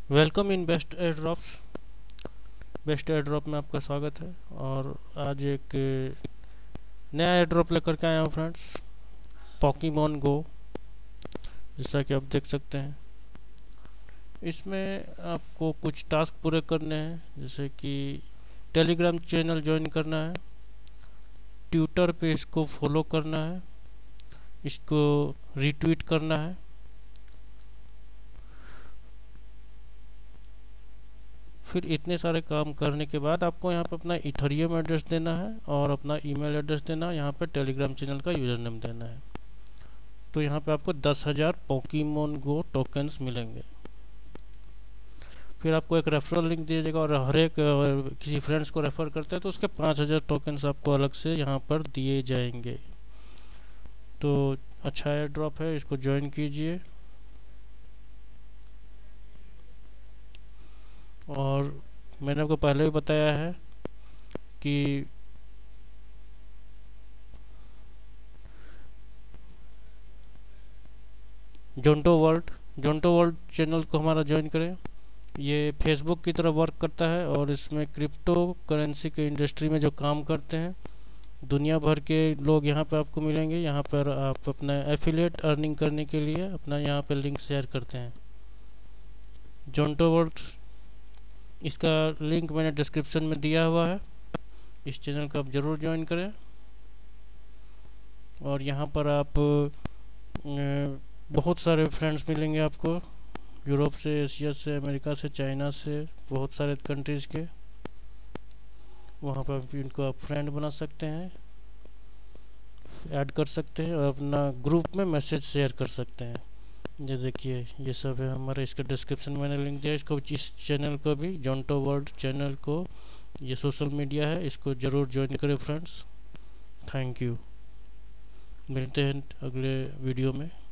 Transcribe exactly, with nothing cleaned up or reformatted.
Welcome in best air drops. Best air drop में आपका स्वागत है। और आज एक नया एयर ड्रॉप लेकर के आया हूँ फ्रेंड्स, पॉकीमोन गो। जैसा कि आप देख सकते हैं, इसमें आपको कुछ टास्क पूरे करने हैं, जैसे कि टेलीग्राम चैनल ज्वाइन करना है, ट्विटर पे इसको फॉलो करना है, इसको रीट्वीट करना है। फिर इतने सारे काम करने के बाद आपको यहाँ पे अपना इथरियम एड्रेस देना है और अपना ईमेल एड्रेस देना है। यहाँ पे टेलीग्राम चैनल का यूज़र नेम देना है। तो यहाँ पे आपको दस हज़ार पोकीमोन गो टोकन्स मिलेंगे। फिर आपको एक रेफरल लिंक दिया जाएगा, और हर एक अगर किसी फ्रेंड्स को रेफर करते हैं तो उसके पाँच हज़ार टोकन्स आपको अलग से यहाँ पर दिए जाएंगे। तो अच्छा एयर ड्रॉप है, इसको ज्वाइन कीजिए। और मैंने आपको पहले भी बताया है कि Jonto world Jonto world channel को हमारा ज्वाइन करें। ये फेसबुक की तरह वर्क करता है, और इसमें क्रिप्टो करेंसी के इंडस्ट्री में जो काम करते हैं दुनिया भर के लोग यहाँ पे आपको मिलेंगे। यहाँ पर आप अपना एफिलिएट अर्निंग करने के लिए अपना यहाँ पे लिंक शेयर करते हैं। जोंटो वर्ल्ड, इसका लिंक मैंने डिस्क्रिप्शन में दिया हुआ है। इस चैनल को आप ज़रूर ज्वाइन करें। और यहाँ पर आप अ, बहुत सारे फ्रेंड्स मिलेंगे आपको, यूरोप से, एशिया से, अमेरिका से, चाइना से, बहुत सारे कंट्रीज़ के। वहाँ पर आप इनको आप फ्रेंड बना सकते हैं, ऐड कर सकते हैं, और अपना ग्रुप में मैसेज शेयर कर सकते हैं। ये देखिए, ये सब है हमारे, इसके डिस्क्रिप्शन में मैंने लिंक दिया। इसको, इस चैनल को भी, जोंटो वर्ल्ड चैनल को, ये सोशल मीडिया है, इसको ज़रूर ज्वाइन करें फ्रेंड्स। Thank you. मिलते हैं अगले वीडियो में।